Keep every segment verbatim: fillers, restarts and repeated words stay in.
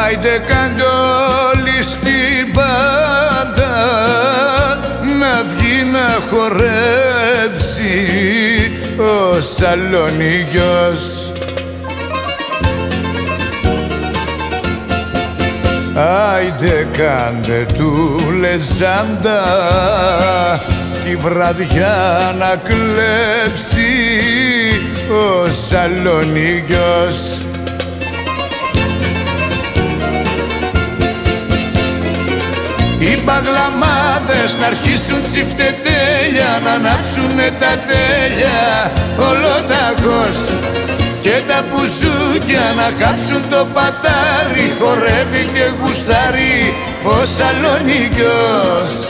Άιντε κάντε όλοι στην πάντα να βγει να χορέψει ο Σαλονίκιος. Άιντε κάντε του λεζάντα τη βραδιά να κλέψει ο Σαλονίκιος. Οι παγλαμάδες να αρχίσουν τσιφτετέλια, να ανάψουνε τα τέλεια ολοταγός, και τα μπουζούκια να κάψουν το πατάρι, χορεύει και γουστάρει ο Σαλονίκιος.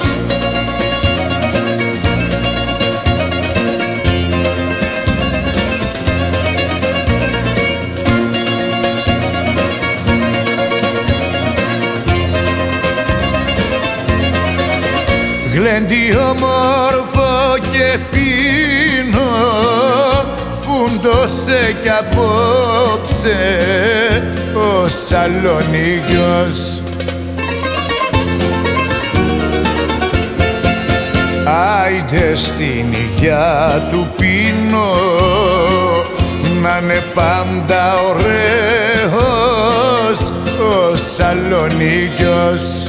Γλέντι όμορφο και φίνο, φούντωσε κι απόψε ο Σαλονίκιος. Άιντε στην υγειά του πίνω να είναι πάντα ωραίος ο Σαλονίκιος.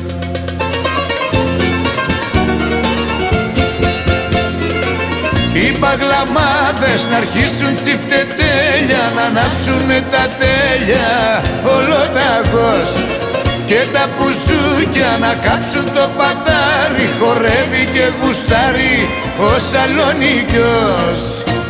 Οι παγλαμάδες να αρχίσουν τσιφτετέλια, να ανάψουνε τα τέλεια ολοταγός, και τα μπουζούκια να κάψουν το πατάρι, χορεύει και γουστάρει ο Σαλονίκιος.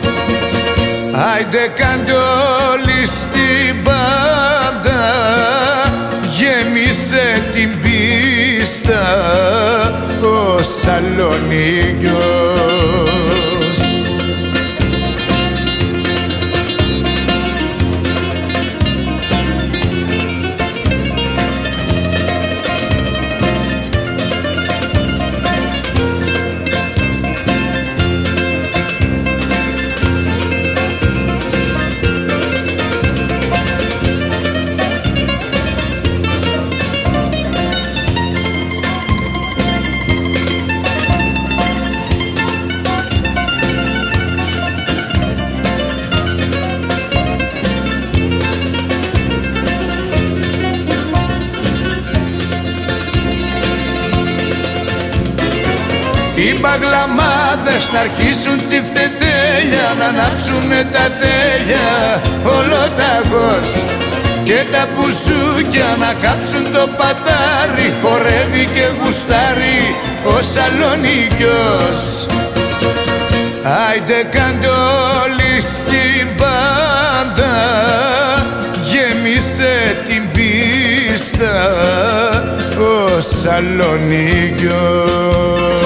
Άιντε κάντε όλοι στην πάντα, γέμισε την πίστα ο Σαλονίκιος. Οι παγλαμάδες να αρχίσουν τσιφτετέλια, να ανάψουνε τα τέλεια ολοταγός, και τα μπουζούκια να κάψουν το πατάρι, χορεύει και γουστάρει ο Σαλονίκιος. Άιντε κάντε όλοι στην πάντα, γέμισε την πίστα ο Σαλονίκιος.